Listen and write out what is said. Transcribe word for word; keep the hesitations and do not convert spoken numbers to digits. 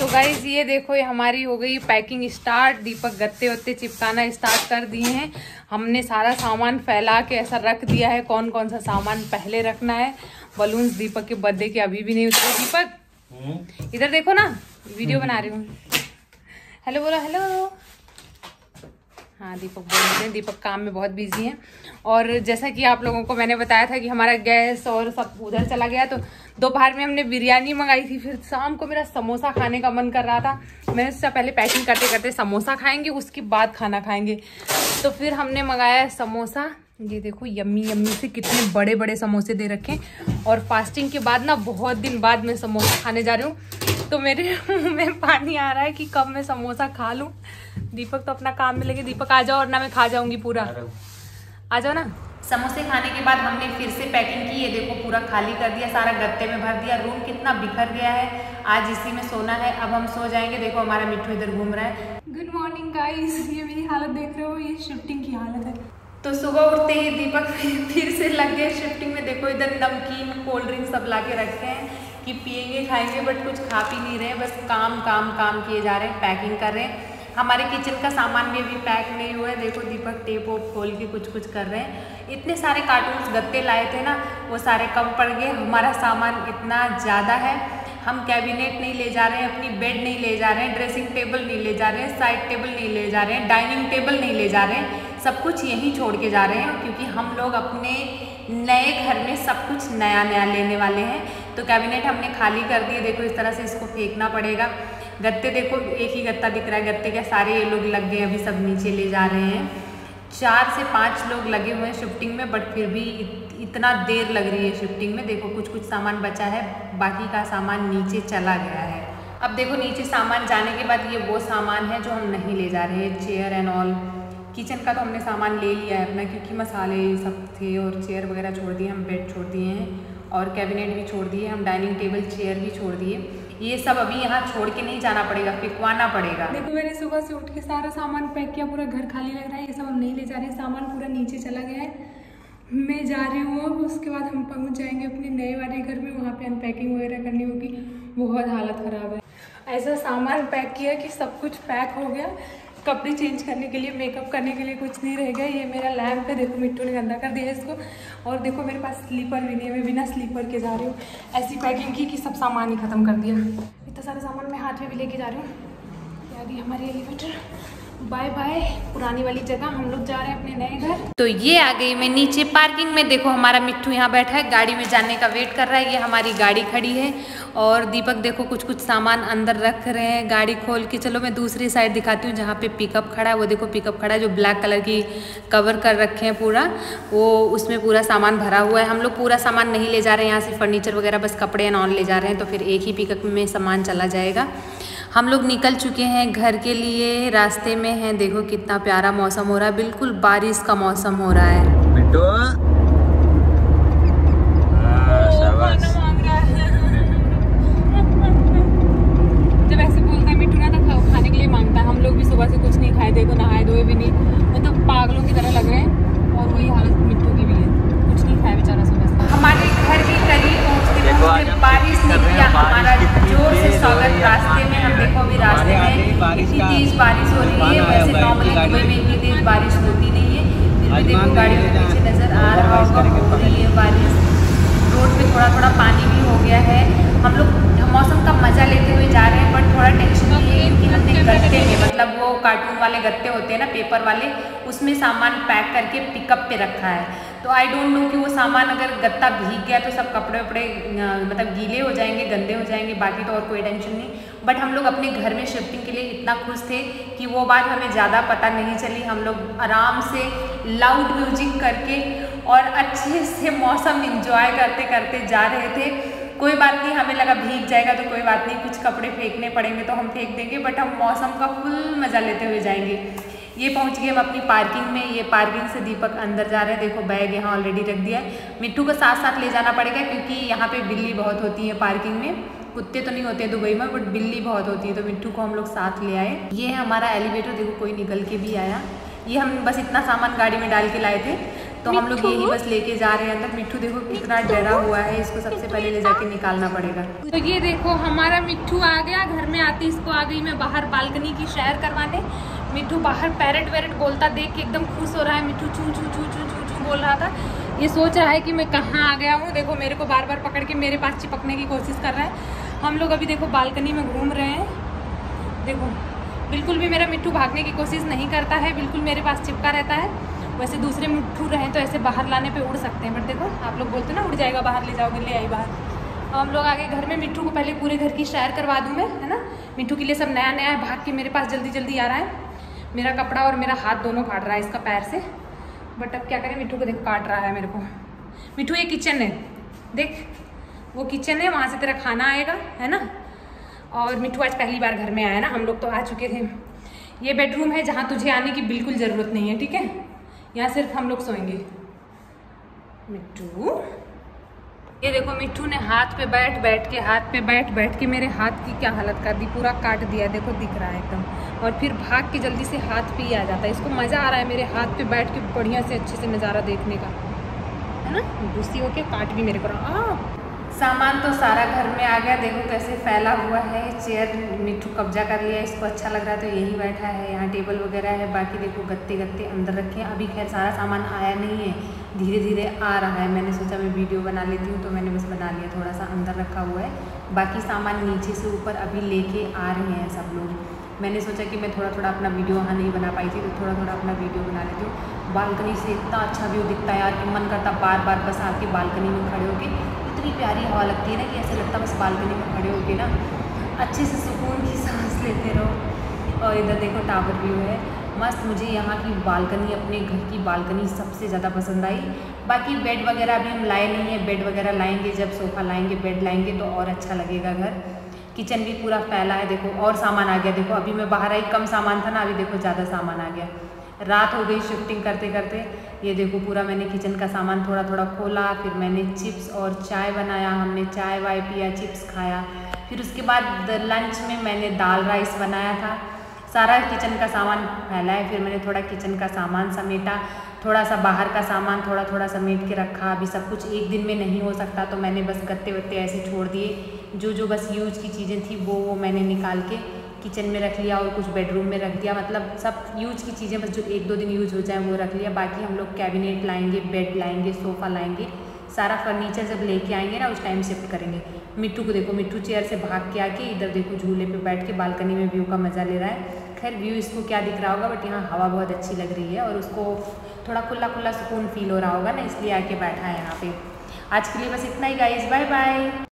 तो गाइज ये देखो, ये हमारी हो गई पैकिंग स्टार्ट। दीपक गत्ते वत्ते चिपकाना स्टार्ट कर दिए हैं। हमने सारा सामान फैला के ऐसा रख दिया है, कौन कौन सा सामान पहले रखना है। बलून्स दीपक के बर्थडे के अभी भी नहीं उतरे। दीपक इधर देखो ना, वीडियो बना रही हूँ। हेलो बोलो, हेलो। हाँ दीपक बोल रहे हैं, दीपक काम में बहुत बिजी हैं। और जैसा कि आप लोगों को मैंने बताया था कि हमारा गैस और सब उधर चला गया, तो दोपहर में हमने बिरयानी मंगाई थी। फिर शाम को मेरा समोसा खाने का मन कर रहा था। मैंने सोचा पहले पैकिंग करते करते समोसा खाएंगे, उसके बाद खाना खाएंगे। तो फिर हमने मंगाया समोसा। ये देखो यम्मी यम्मी से कितने बड़े बड़े समोसे दे रखे। और फास्टिंग के बाद ना बहुत दिन बाद मैं समोसा खाने जा रही हूँ, तो मेरे मुँह में पानी आ रहा है कि कब मैं समोसा खा लूँ। दीपक तो अपना काम में लगे। दीपक आ जाओ, और ना मैं खा जाऊंगी पूरा। आ जाओ ना। समोसे खाने के बाद हमने फिर से पैकिंग की। ये देखो पूरा खाली कर दिया, सारा गत्ते में भर दिया। रूम कितना बिखर गया है। आज इसी में सोना है। अब हम सो जाएंगे। देखो हमारा मिट्टू इधर घूम रहा है। Good morning guys. ये मेरी हालत देख रहे हो, ये शिफ्टिंग की हालत है। तो सुबह उठते ही दीपक फिर से लग गए शिफ्टिंग में। देखो इधर नमकीन कोल्ड ड्रिंक सब ला के रखे हैं कि पियेंगे खाएंगे, बट कुछ खा पी नहीं रहे। बस काम काम काम किए जा रहे हैं, पैकिंग कर रहे हैं। हमारे किचन का सामान भी अभी पैक नहीं हुआ है। देखो दीपक टेप वोप खोल के कुछ कुछ कर रहे हैं। इतने सारे कार्टून्स गत्ते लाए थे ना, वो सारे कम पड़ गए। हमारा सामान इतना ज़्यादा है। हम कैबिनेट नहीं ले जा रहे हैं, अपनी बेड नहीं ले जा रहे हैं, ड्रेसिंग टेबल नहीं ले जा रहे हैं, साइड टेबल नहीं ले जा रहे हैं, डाइनिंग टेबल नहीं ले जा रहे हैं। सब कुछ यहीं छोड़ के जा रहे हैं, क्योंकि हम लोग अपने नए घर में सब कुछ नया नया लेने वाले हैं। तो कैबिनेट हमने खाली कर दिए। देखो इस तरह से इसको फेंकना पड़ेगा। गत्ते देखो एक ही गत्ता दिख रहा है, गत्ते के सारे ये लोग लग गए, अभी सब नीचे ले जा रहे हैं। चार से पाँच लोग लगे हुए हैं शिफ्टिंग में, बट फिर भी इत, इतना देर लग रही है शिफ्टिंग में। देखो कुछ कुछ सामान बचा है, बाकी का सामान नीचे चला गया है। अब देखो नीचे सामान जाने के बाद ये वो सामान है जो हम नहीं ले जा रहे हैं, चेयर एंड ऑल। किचन का तो हमने सामान ले लिया है अपना, क्योंकि मसाले सब थे और चेयर वगैरह छोड़ दिए, हम बेड छोड़ दिए हैं और कैबिनेट भी छोड़ दिए, हम डाइनिंग टेबल चेयर भी छोड़ दिए। ये सब अभी यहाँ छोड़ के नहीं जाना पड़ेगा, फेंकवाना पड़ेगा। देखो मैंने सुबह से उठ के सारा सामान पैक किया, पूरा घर खाली लग रहा है। ये सब हम नहीं ले जा रहे हैं, सामान पूरा नीचे चला गया है। मैं जा रही हूँ, उसके बाद हम पहुँच जाएंगे अपने नए वाले घर में। वहाँ पे अनपैकिंग वगैरह करनी होगी। बहुत हालत ख़राब है। ऐसा सामान पैक किया कि सब कुछ पैक हो गया। कपड़े चेंज करने के लिए, मेकअप करने के लिए कुछ नहीं रह गया। ये मेरा लैम्प है, देखो मिट्टू ने गंदा कर दिया इसको। और देखो मेरे पास स्लीपर भी नहीं है, मैं बिना स्लीपर के जा रही हूँ। ऐसी पैकिंग की कि सब सामान ही ख़त्म कर दिया। इतना सारा सामान मैं हाथ में भी लेके जा रही हूँ। आ गई हमारी एलिवेटर। बाय बाय पुरानी वाली जगह, हम लोग जा रहे हैं अपने नए घर। तो ये आ गई मैं नीचे पार्किंग में। देखो हमारा मिट्टू यहाँ बैठा है, गाड़ी में जाने का वेट कर रहा है। ये हमारी गाड़ी खड़ी है और दीपक देखो कुछ कुछ सामान अंदर रख रहे हैं, गाड़ी खोल के। चलो मैं दूसरी साइड दिखाती हूँ, जहाँ पे पिकअप खड़ा है। वो देखो पिकअप खड़ा है, जो ब्लैक कलर की कवर कर रखे हैं पूरा, वो उसमें पूरा सामान भरा हुआ है। हम लोग पूरा सामान नहीं ले जा रहे हैं यहाँ से, फर्नीचर वगैरह बस कपड़े एंड ऑन ले जा रहे हैं। तो फिर एक ही पिकअप में सामान चला जाएगा। हम लोग निकल चुके हैं घर के लिए, रास्ते में हैं। देखो कितना प्यारा मौसम हो रहा है, बिल्कुल बारिश का मौसम हो रहा है। जब ऐसे बोलता है मिट्टू ना, तो खाने के लिए मांगता है। हम लोग भी सुबह से कुछ नहीं खाए, देखो नहाए धोए भी नहीं, मतलब तो पागलों की तरह लग रहे हैं। और वही हालत मिट्टू की भी है, कुछ नहीं खाया बेचारा सुबह से। हमारे घर के करीब पहुँचते पहुँचते बारिश ने किया हमारा जोर से स्वागत। रास्ते में हम देखो अभी रास्ते में इतनी तेज बारिश हो रही है। वैसे नॉर्मली दुबई में इतनी तेज बारिश होती नहीं है, फिर भी देखो गाड़ी के पीछे नजर आ रहा होगा हो रही है बारिश। रोड पे थोड़ा थोड़ा पानी भी हो गया है। हम लोग मौसम का मजा लेते हुए जा रहे हैं, बट थोड़ा टेंशन ये है कि हमने गत्ते में, मतलब वो कार्टून वाले गत्ते होते हैं ना पेपर वाले, उसमें सामान पैक करके पिकअप पे रखा है। तो आई डोंट नो कि वो सामान अगर गत्ता भीग गया तो सब कपड़े वपड़े मतलब गीले हो जाएंगे, गंदे हो जाएंगे। बाकी तो और कोई टेंशन नहीं। बट हम लोग अपने घर में शिफ्टिंग के लिए इतना खुश थे कि वो बात हमें ज़्यादा पता नहीं चली। हम लोग आराम से लाउड म्यूजिक करके और अच्छे से मौसम इंजॉय करते करते जा रहे थे। कोई बात नहीं, हमें लगा भीग जाएगा तो कोई बात नहीं, कुछ कपड़े फेंकने पड़ेंगे तो हम फेंक देंगे, बट हम मौसम का फुल मज़ा लेते हुए जाएंगे। ये पहुंच गए हम अपनी पार्किंग में। ये पार्किंग से दीपक अंदर जा रहे हैं। देखो बैग यहाँ ऑलरेडी रख दिया है। मिट्टू को साथ साथ ले जाना पड़ेगा, क्योंकि यहाँ पे बिल्ली बहुत होती है पार्किंग में। कुत्ते तो नहीं होते दुबई में, बट बिल्ली बहुत होती है, तो मिट्टू को हम लोग साथ ले आए। ये है हमारा एलिवेटर। देखो कोई निकल के भी आया। ये हम बस इतना सामान गाड़ी में डाल के लाए थे तो हम लोग यही बस लेके जा रहे हैं अंदर। मिट्टू देखो कितना डरा हुआ है, इसको सबसे पहले ले जाके निकालना पड़ेगा। तो ये देखो हमारा मिट्टू आ गया। घर में आती इसको आ गई मैं बाहर बालकनी की सैर करवाने। मिट्टू बाहर पैरेट वैरेट बोलता देख के एकदम खुश हो रहा है। मिट्टू चू चू चू चू चू चू बोल रहा था। ये सोच रहा है कि मैं कहाँ आ गया हूँ। देखो मेरे को बार बार पकड़ के मेरे पास चिपकने की कोशिश कर रहा है। हम लोग अभी देखो बालकनी में घूम रहे हैं। देखो बिल्कुल भी मेरा मिट्टू भागने की कोशिश नहीं करता है, बिल्कुल मेरे पास चिपका रहता है। वैसे दूसरे मिट्टू रहें तो ऐसे बाहर लाने पे उड़ सकते हैं, बट देखो आप लोग बोलते ना उड़ जाएगा बाहर, ले जाओगे, ले आई बाहर। अब हम लोग आगे घर में मिट्टू को पहले पूरे घर की सैर करवा दूँ मैं, है ना। मिट्टू के लिए सब नया नया है, भाग के मेरे पास जल्दी जल्दी आ रहा है। मेरा कपड़ा और मेरा हाथ दोनों काट रहा है इसका पैर से, बट अब क्या करें, मिट्टू को देख काट रहा है मेरे को। मिट्टू ये किचन है, देख वो किचन है, वहाँ से तेरा खाना आएगा, है ना। और मिट्टू आज पहली बार घर में आया ना, हम लोग तो आ चुके थे। ये बेडरूम है जहाँ तुझे आने की बिल्कुल ज़रूरत नहीं है, ठीक है। यहाँ सिर्फ हम लोग सोएंगे। मिट्टू ये देखो मिट्टू ने हाथ पे बैठ बैठ के हाथ पे बैठ बैठ के मेरे हाथ की क्या हालत कर दी, पूरा काट दिया। देखो दिख रहा है एकदम, और फिर भाग के जल्दी से हाथ पे ही आ जाता है। इसको मज़ा आ रहा है मेरे हाथ पे बैठ के बढ़िया से अच्छे से नज़ारा देखने का, है ना। गुस्सी होके काट भी मेरे को रहा। सामान तो सारा घर में आ गया, देखो कैसे फैला हुआ है। चेयर मिट्टू कब्जा कर लिया, इसको अच्छा लग रहा है तो यही बैठा है। यहाँ टेबल वगैरह है, बाकी देखो गत्ते गत्ते अंदर रखे हैं। अभी खैर सारा सामान आया नहीं है, धीरे धीरे आ रहा है। मैंने सोचा मैं वीडियो बना लेती हूँ तो मैंने बस बना लिया, थोड़ा सा अंदर रखा हुआ है। बाकी सामान नीचे से ऊपर अभी लेके आ रहे हैं सब लोग। मैंने सोचा कि मैं थोड़ा थोड़ा अपना वीडियो वहाँ नहीं बना पाई थी तो थोड़ा थोड़ा अपना वीडियो बना लेती हूँ। बालकनी से इतना अच्छा व्यू दिखता है यार कि मन करता बार बार बस आके बालकनी में खड़े होके। इतनी प्यारी हवा लगती है ना कि ऐसे लगता है बस बालकनी में खड़े होके ना अच्छे से सुकून की सांस लेते रहो। और इधर देखो टावर व्यू है मस्त। मुझे यहाँ की बालकनी, अपने घर की बालकनी सबसे ज़्यादा पसंद आई। बाकी बेड वगैरह अभी हम लाए नहीं है, बेड वगैरह लाएंगे जब सोफ़ा लाएंगे, बेड लाएंगे तो और अच्छा लगेगा घर। किचन भी पूरा फैला है देखो, और सामान आ गया। देखो अभी मैं बाहर आई, कम सामान था ना, अभी देखो ज़्यादा सामान आ गया। रात हो गई शिफ्टिंग करते करते। ये देखो पूरा मैंने किचन का सामान थोड़ा थोड़ा खोला, फिर मैंने चिप्स और चाय बनाया। हमने चाय वाय पिया, चिप्स खाया। फिर उसके बाद लंच में मैंने दाल राइस बनाया था। सारा किचन का सामान फैला है। फिर मैंने थोड़ा किचन का सामान समेटा, थोड़ा सा बाहर का सामान थोड़ा थोड़ा समेट के रखा। अभी सब कुछ एक दिन में नहीं हो सकता तो मैंने बस गत्ते वत्ते ऐसे छोड़ दिए। जो जो बस यूज की चीज़ें थी वो वो मैंने निकाल के किचन में रख लिया और कुछ बेडरूम में रख दिया। मतलब सब यूज की चीज़ें बस जो एक दो दिन यूज हो जाए वो रख लिया। बाकी हम लोग कैबिनेट लाएंगे, बेड लाएंगे, सोफ़ा लाएंगे, सारा फर्नीचर जब लेके आएंगे ना उस टाइम शिफ्ट करेंगे। मिट्टू को देखो, मिट्टू चेयर से भाग के आके इधर देखो झूले पे बैठ के बालकनी में व्यू का मज़ा ले रहा है। खैर व्यू इसको क्या दिख रहा होगा, बट यहाँ हवा बहुत अच्छी लग रही है और उसको थोड़ा खुला खुला सुकून फील हो रहा होगा ना, इसलिए आके बैठा है यहाँ पे। आज के लिए बस इतना ही गाइस, बाय बाय।